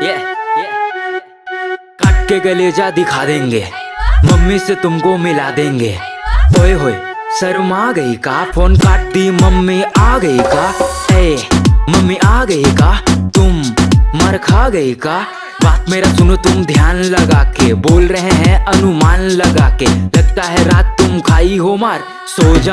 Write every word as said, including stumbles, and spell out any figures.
ये ये काट के कलेजा दिखा देंगे, मम्मी से तुमको मिला देंगे। ओए होए शर्मा गई का, फोन काट दी मम्मी आ गई का। ए मम्मी आ गई का, तुम मर खा गई का। बात मेरा सुनो तुम ध्यान लगा के, बोल रहे हैं अनुमान लगा के। लगता है रात तुम खाई हो मार, सो जा।